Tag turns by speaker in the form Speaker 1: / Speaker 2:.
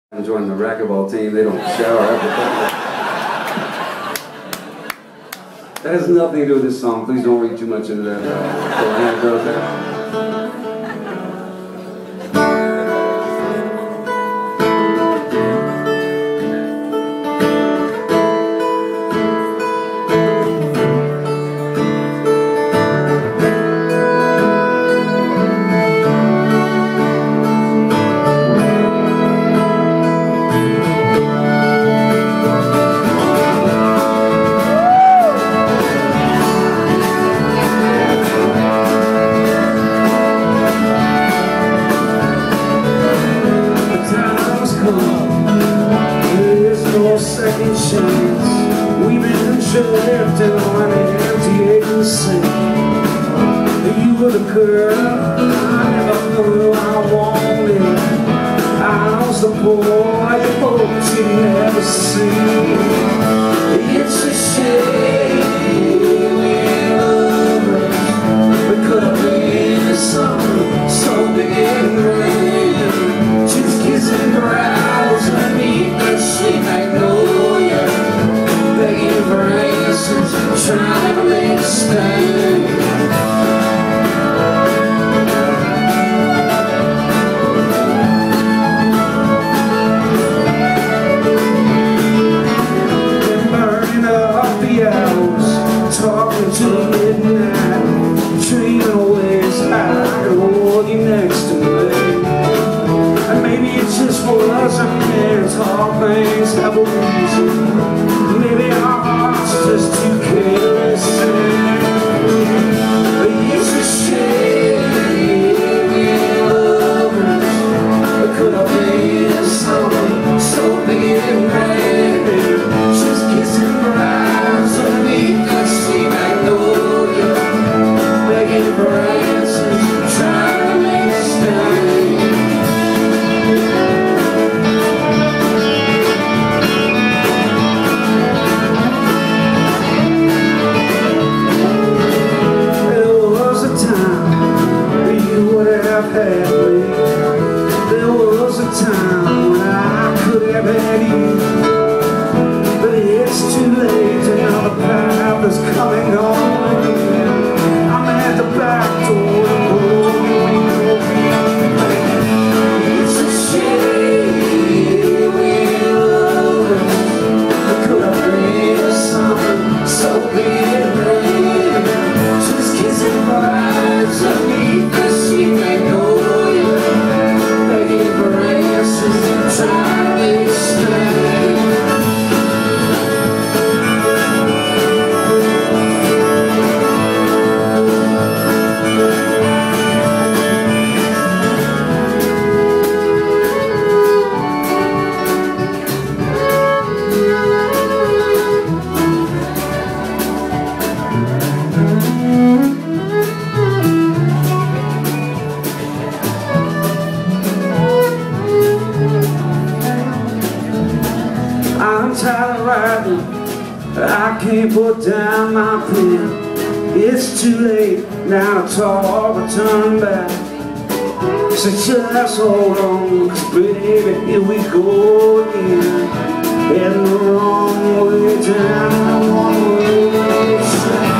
Speaker 1: Join the racquetball team, they don't shower after that has nothing to do with this song. Please don't read too much into that. Anecdote there. There's no second chance. We've been drifting on an empty aching sea. You were the girl I never knew I wanted. I was the boy you hoped you'd never see. It's a shame we're lovers. We could have been something so big and grand. Just kissing brows underneath the sweet magnolia, begging for answers, trying to make a stand. Been burning up the hours, talking to midnight, dreaming ways I could hold you next to me. And maybe it's just for us, I can't talk things have a reason. Maybe our hearts just too careless. It's a shame we're lovers. Could have been something so big and grand. Just kissing brows underneath the sea magnolia, begging for answers, trying to make a stand. There was a time when I could have had you, but it's too late and now the path is coming on again. I'm at the back door and it's a shame we're lovers. I could have been something so big and grand. Just kissing eyes underneath the sea magnolia. I'm tired of writing, I can't put down my pen. It's too late now to talk or turn back. So just hold on, 'cause baby, here we go again. Heading the wrong way down the one way.